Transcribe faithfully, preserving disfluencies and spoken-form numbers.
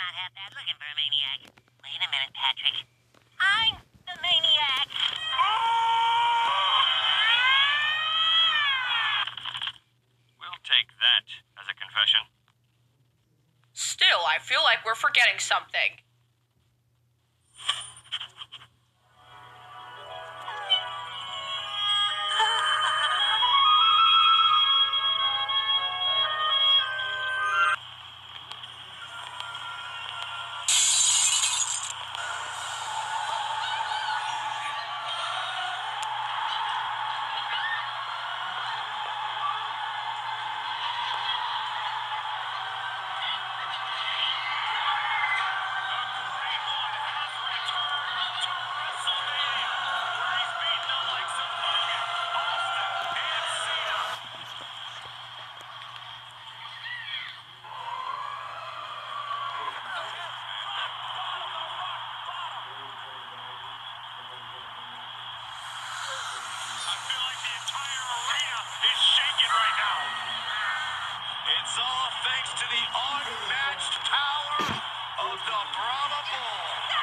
not half bad looking for a maniac. Wait a minute, Patrick. I'm the maniac! We'll take that as a confession. Still, I feel like we're forgetting something. It's all thanks to the unmatched power of the Brahma Bull.